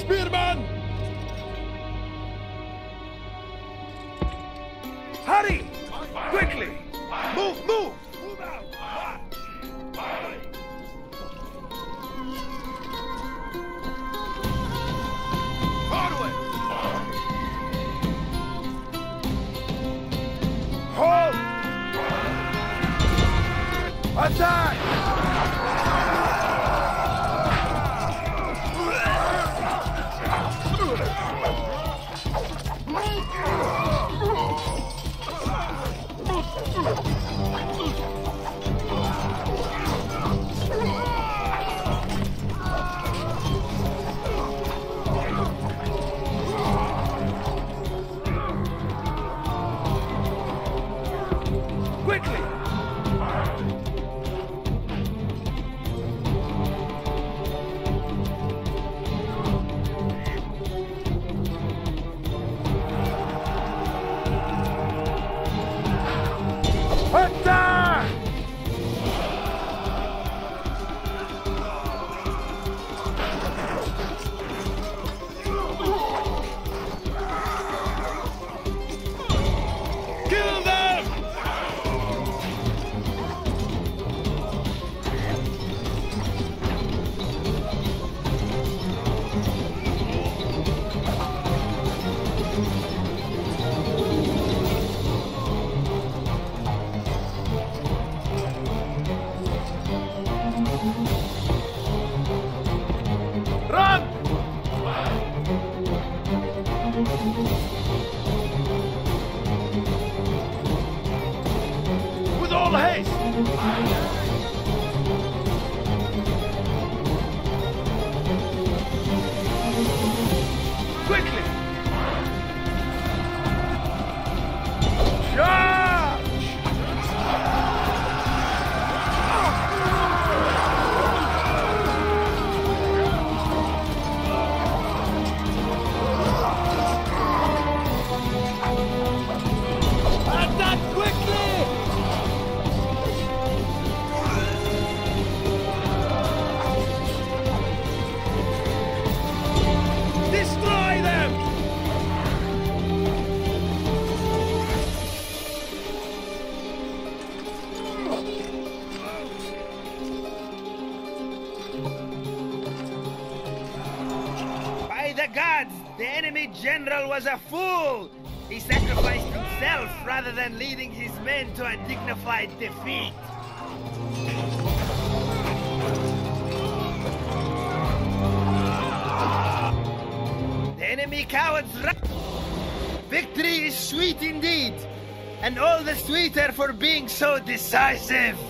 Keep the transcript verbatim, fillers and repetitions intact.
Spearman! Hurry! Quickly! Move, move! Move out! Forward! Hold! Attack! Quickly! Attack! Kill them! Run! With all haste! Quickly! Charge! Attack quickly! Destroy them! By the gods, the enemy general was a fool! He sacrificed himself rather than leading his men to a dignified defeat. The enemy cowards run. Victory is sweet indeed, and all the sweeter for being so decisive.